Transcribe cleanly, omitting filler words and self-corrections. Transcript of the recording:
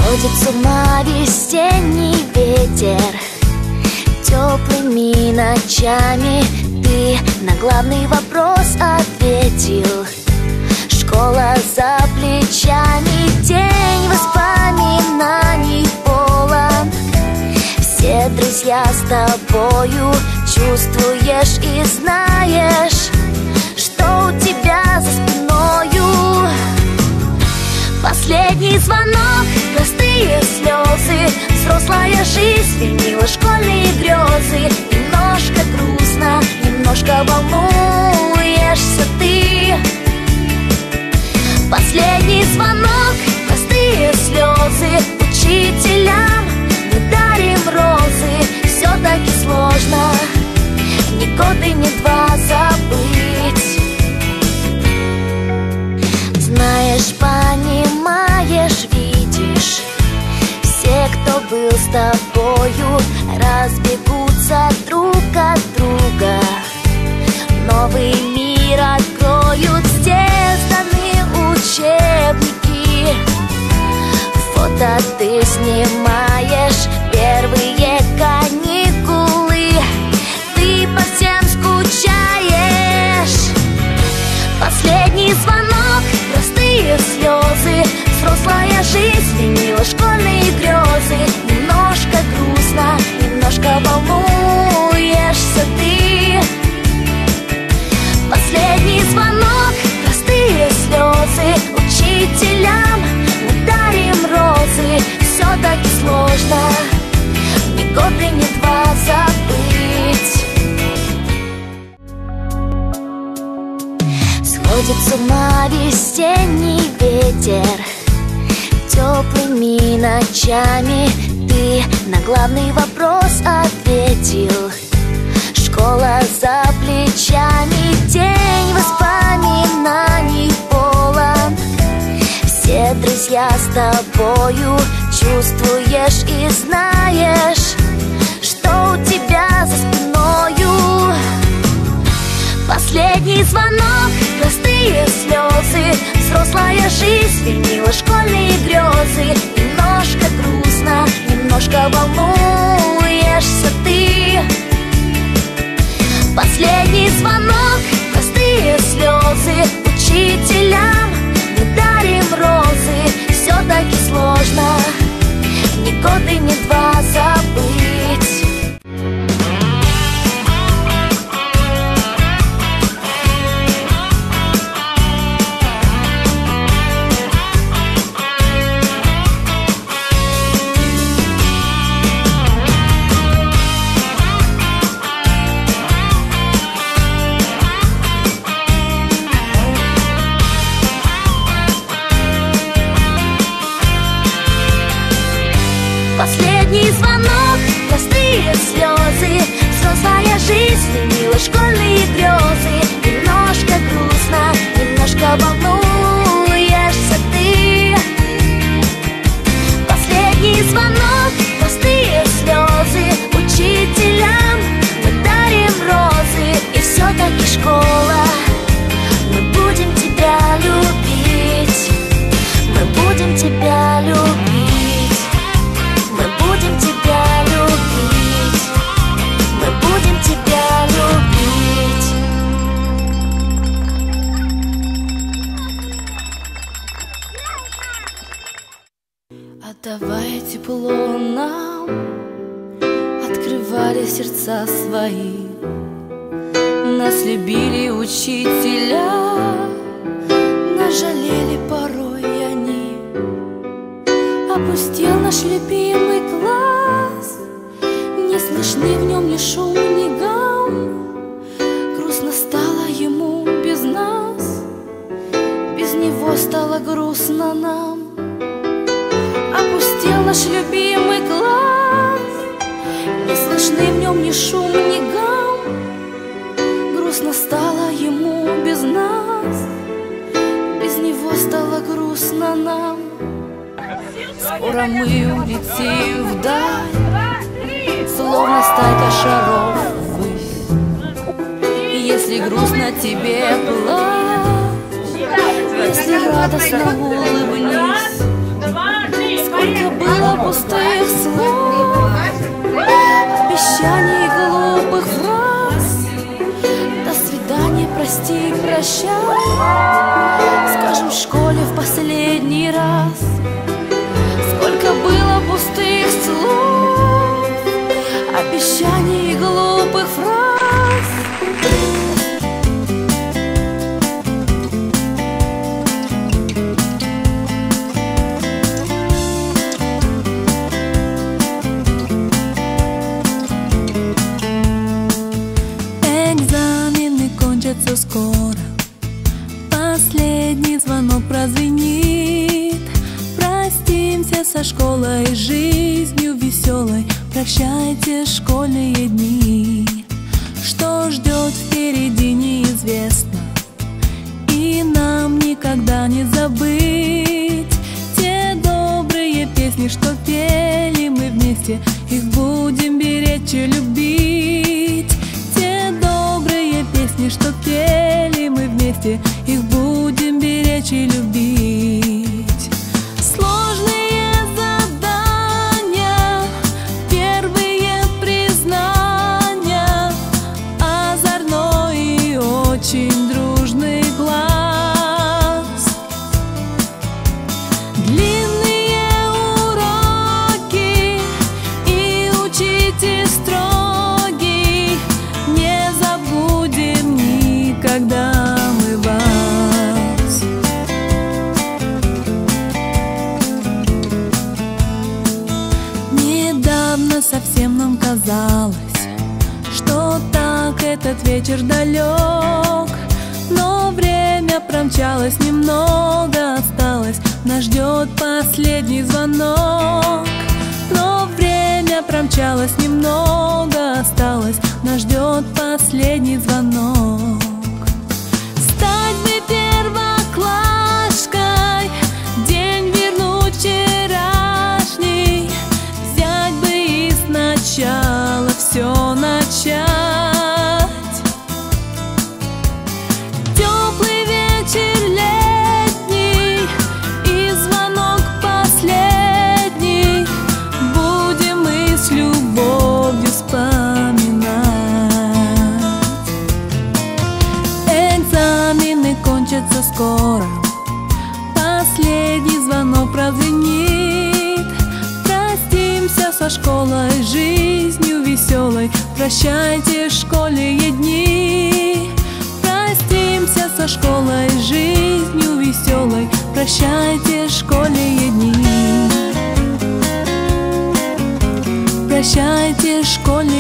Сходит с ума весенний ветер, теплыми ночами ты на главный вопрос ответил. Школа за плечами, день воспоминаний полон. Все друзья с тобою, чувствуешь и знаешь, что у тебя за спиною. Последний звонок, простые слезы, взрослая жизнь сменила школьные грезы. Немножко грустно, немножко волнуешься ты. Последний звонок, простые слезы, учителям мы дарим розы. Все-таки сложно ни год и ни два забыть. Знаешь, понимаешь, видишь, все, кто был с тобою, разбегутся друг от друга. Новый мир откроют, здесь даны учебники. Фото ты снимаешь, первые каникулы, ты по всем скучаешь. Последний звонок, простые слезы, взрослая жизнь сменила школьные грезы. Немножко грустно, немножко волнуешься ты. Последний звонок, простые слезы, учителям мы дарим розы. Все-таки сложно ни год и ни два забыть. Сходит с ума весенний ветер, теплыми ночами ты на главный вопрос ответил. Школа за плечами, день воспоминаний полон. Все друзья с тобою, чувствуешь и знаешь, что у тебя за спиною. Последний звонок, простые слезы, взрослая жизнь сменила школьные грезы. Немножко грустно, немножко волнуешься ты. Последний звонок, простые слезы, учителям мы дарим розы. Все-таки сложно ни год и ни два забыть. Последний звонок, простые слезы, взрослая жизнь сменила школьные грезы. Немножко грустно, немножко волнуешься ты. Последний звонок, простые слезы, учителям мы дарим розы. И все-таки школа, мы будем тебя любить, мы будем тебя любить. Мы будем тебя любить, мы будем тебя любить. Отдавая тепло нам, открывали сердца свои. Нас любили учителя, нас жалели порой они. Опустел наш любимый класс, не слышны в нем ни шум, ни гам. Грустно стало ему без нас, без него стало грустно нам. Опустел наш любимый класс, не слышны в нем ни шум, ни гам. Грустно стало ему без нас, без него стало грустно нам. Скоро мы улетим вдаль, словно стайка шаров ввысь. И если грустно тебе, плачь, если радостно, улыбнись. Сколько было пустых слов, обещаний глупых фраз. До свидания, прости, прощай, скажем в школе в последний раз. Сколько было пустых слов, обещаний глупых фраз. Экзамены кончатся скоро, последний звонок прозвенит. Простимся со школой, жизнью веселой, прощайте школьные дни. Что ждет впереди, неизвестно, и нам никогда не забыть те добрые песни, что пели мы вместе. Их будем беречь и любить. Те добрые песни, что пели мы вместе, их будем беречь и любить. Сложные задания, первые признания, озорной и очень дружный глаз. Длинные уроки и учитель строгий, не забудем никогда мы вас. Недавно совсем нам казалось, что так этот вечер далек, но время промчалось, немного осталось, нас ждет последний звонок. Но время промчалось, немного осталось, нас ждет последний звонок. Стать бы первоклашкой, день вернуть вчерашний, взять бы и сначала все начать. Теплый вечер летний и звонок последний, будем мы с любовью вспоминать. Экзамены кончатся скоро, последний звонок прозвенит. Простимся со школой, жизнью веселой, прощайте школьные дни. Простимся со школой, жизнью веселой, прощайте школьные дни. Прощайте школьные